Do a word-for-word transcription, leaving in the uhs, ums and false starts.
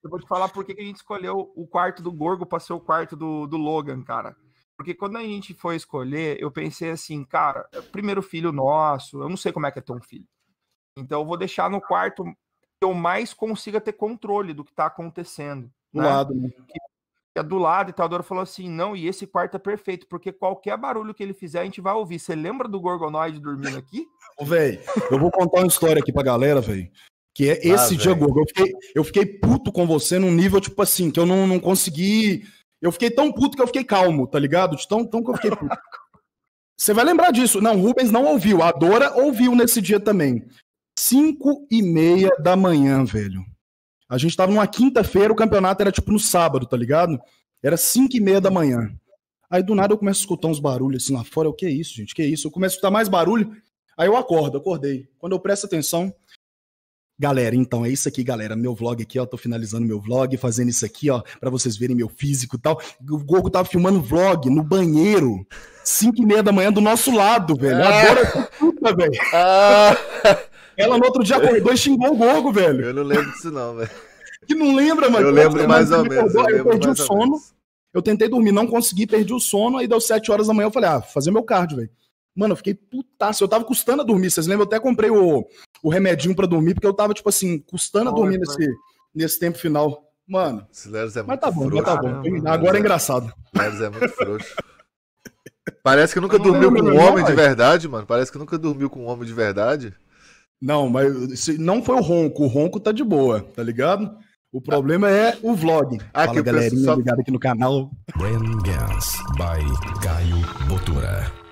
eu vou te falar por que que a gente escolheu o quarto do Gorgo pra ser o quarto do, do Logan, cara. Porque quando a gente foi escolher, eu pensei assim, cara, é o primeiro filho nosso, eu não sei como é que é ter um filho. Então eu vou deixar no quarto que eu mais consiga ter controle do que tá acontecendo. Do né? lado, né? Que é do lado e tal. A Dora falou assim, não, e esse quarto é perfeito, porque qualquer barulho que ele fizer, a gente vai ouvir. Você lembra do Gorgonoide dormindo aqui? Ô, velho, eu vou contar uma história aqui pra galera, velho. Que é esse ah, dia, Gorgo. Eu fiquei, eu fiquei puto com você num nível, tipo assim, que eu não, não consegui. Eu fiquei tão puto que eu fiquei calmo, tá ligado? De tão, tão que eu fiquei puto. Você vai lembrar disso. Não, o Rubens não ouviu. A Dora ouviu nesse dia também. Cinco e meia da manhã, velho. A gente tava numa quinta-feira, o campeonato era tipo no sábado, tá ligado? Era cinco e meia da manhã. Aí do nada eu começo a escutar uns barulhos assim lá fora. O que é isso, gente? Que é isso? Eu começo a escutar mais barulho. Aí eu acordo, acordei. Quando eu presto atenção... Galera, então é isso aqui, galera. Meu vlog aqui, ó. Tô finalizando meu vlog, fazendo isso aqui, ó, pra vocês verem meu físico e tal. O Gorgo tava filmando vlog no banheiro, cinco e meia da manhã, do nosso lado, velho. Ah. Adoro puta, velho. Ah. Ela no outro dia acordou e xingou o Gorgo, velho. Eu não lembro disso, não, velho. Que não lembra, mano? Eu lembro mais ou menos. Eu, eu perdi o sono. Eu tentei dormir, não consegui, perdi o sono. Aí deu sete horas da manhã, eu falei, ah, fazer meu cardio, velho. Mano, eu fiquei putaço. Eu tava custando a dormir. Vocês lembram? Eu até comprei o, o remedinho pra dormir, porque eu tava, tipo assim, custando a dormir nesse, nesse tempo final. Mano. Esse Leros é muito mas tá bom, frouxo, mas tá bom. Caramba, agora é engraçado. Leros é muito frouxo. Parece que nunca dormiu com um homem de verdade, mano. Parece que nunca dormiu com um homem de verdade. Não, mas não foi o ronco. O ronco tá de boa, tá ligado? O problema é o vlog. Ah, Fala, galerinha, só... ligado aqui no canal. Brain Gans by Caio Botura.